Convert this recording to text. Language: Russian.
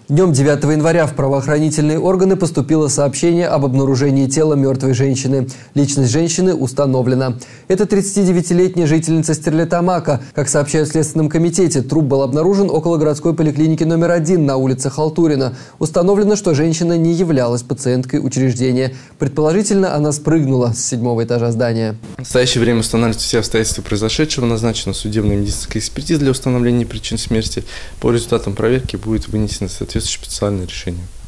Днем 9 января в правоохранительные органы поступило сообщение об обнаружении тела мертвой женщины. Личность женщины установлена. Это 39-летняя жительница Стерлитамака. Как сообщают в Следственном комитете, труп был обнаружен около городской поликлиники номер 1 на улице Халтурина. Установлено, что женщина не являлась пациенткой учреждения. Предположительно, она спрыгнула с 7-го этажа здания. В настоящее время устанавливаются все обстоятельства произошедшего. Назначена судебная медицинская экспертиза для установления причин смерти. По результатам проверки будет вынесено соответствующее специальное решение.